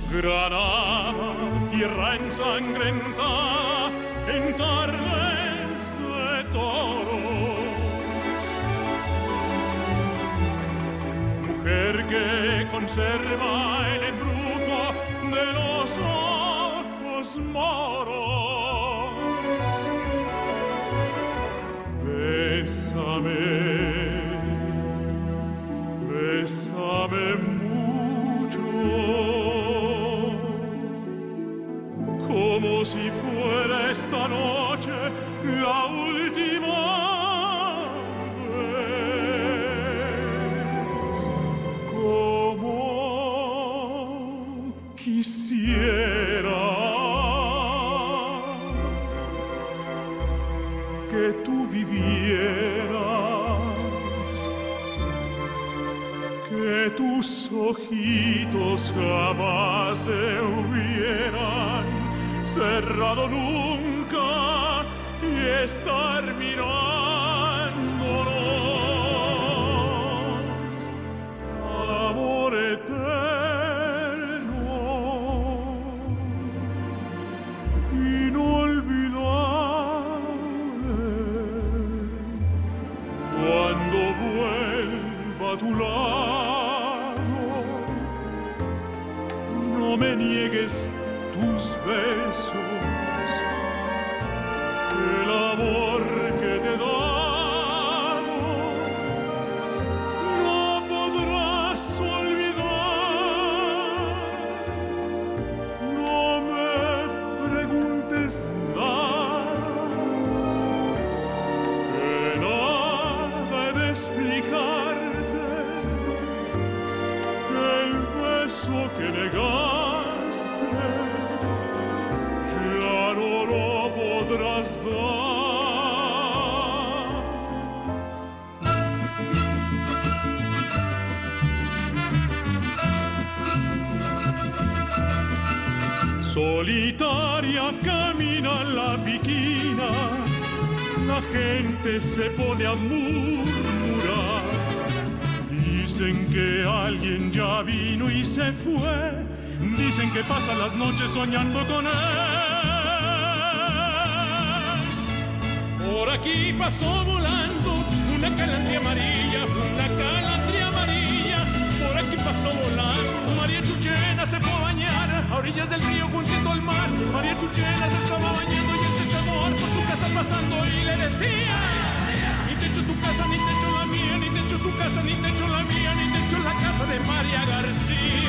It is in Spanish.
Granada, tierra ensangrentada en tardes de toros. Mujer que conserva el embrujo de los ojos moros. Bésame, bésame mucho, como si fuera esta noche la última vez. Como quisiera que tú vivieras, que tus ojitos jamás se hubieran cerrado nunca y estar mirándonos. Amor eterno, inolvidable, cuando vuelva a tu lado, no me niegues tus besos, el amor que te he dado, no podrás olvidar. No me preguntes nada, que nada he de explicarte, que el beso que negaste ya no lo podrás dar. Solitaria camina la piquina, la gente se pone a murmurar. Dicen que alguien ya vino y se fue, dicen que pasan las noches soñando con él. Por aquí pasó volando una calandria amarilla, una calandria amarilla. Por aquí pasó volando María Chuchena, se fue a bañar a orillas del río junto al mar. María Chuchena se estaba bañando y el techador por su casa pasando y le decía: ni te echo tu casa, ni te echo la mía, ni te echo tu casa, ni te echo la mía, ni te echo la casa de María García.